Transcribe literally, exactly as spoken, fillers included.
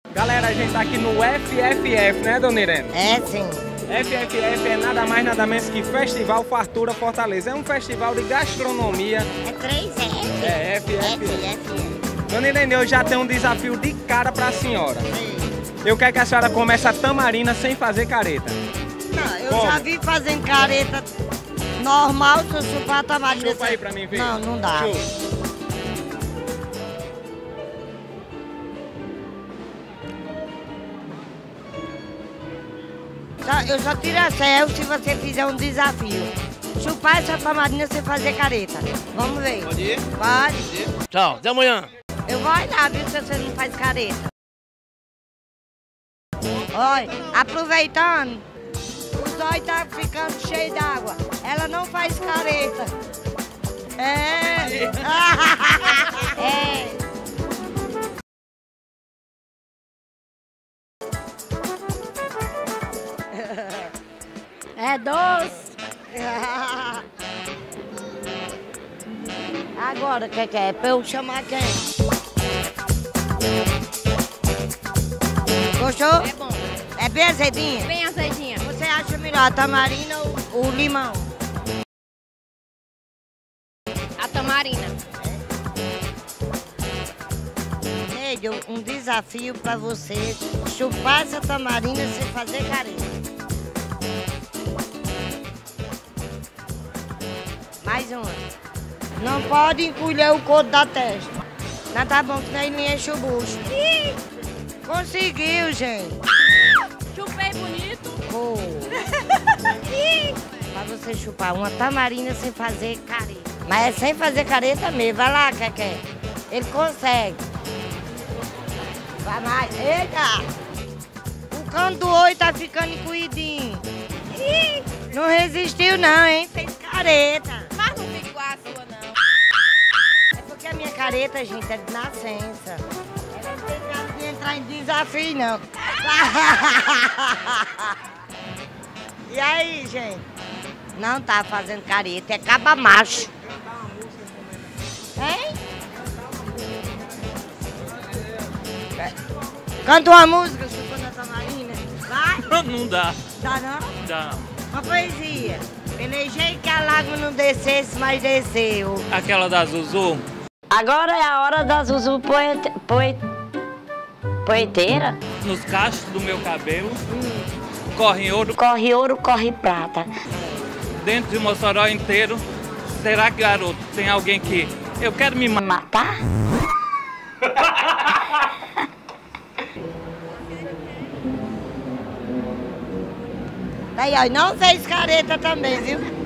Galera, a gente tá aqui no F F F, né, dona Irene? É, sim. F F F é nada mais, nada menos que Festival Fartura Fortaleza. É um festival de gastronomia. É três F. É, F F F. F F F. Dona Irene, eu já tenho um desafio de cara pra senhora. Sim. Eu quero que a senhora comece a tamarina sem fazer careta. Não, eu Como? já vi fazendo careta normal, se eu chupar a tamarina. Chupa aí pra mim ver. Não, não dá. Chupa. Eu só tiro a céu se você fizer um desafio. Chupar essa tamarina sem fazer careta. Vamos ver. Pode ir? Pode. Pode ir. Tchau, até amanhã. Eu vou olhar, viu, se você não faz careta. Olha, aproveitando, o zóio tá ficando cheio d'água. Ela não faz careta. É. É. É doce. Agora, o que, que é? Pra eu chamar quem? Gostou? É bom. É bem azedinha? Bem azedinha. Você acha melhor a tamarina ou o limão? A tamarina. Neide, um desafio pra você chupar essa tamarina sem fazer careta. Mais uma. Não pode encolher o couro da testa. Não tá bom que daí me enche o bucho. Ih, conseguiu, gente. Chupei bonito. Oh. Pra você chupar uma tamarina sem fazer careta. Mas é sem fazer careta mesmo. Vai lá, Keké. Ele consegue. Vai mais. Eita! O cano do oi tá ficando encolhidinho. Ih, não resistiu não, hein? Fez careta. Mas não fica igual a sua, não. É porque a minha careta, gente, é de nascença. Ela não tem cara de entrar em desafio, não. E aí, gente? Não tá fazendo careta, é caba macho. Hein? Canta uma música, chupando a tamarina. Vai? Não dá. Dá não? Dá. Uma poesia. Pelejei que a lágrima não descesse, mas desceu. Aquela da Zuzu. Agora é a hora da Zuzu poete... Poe... poeteira. Nos cachos do meu cabelo. Corre ouro. Corre ouro, corre prata. Dentro de Mossoró inteiro. Será que, garoto, tem alguém que... Eu quero me matar? Matar? Aí, ó, não fez careta também, viu?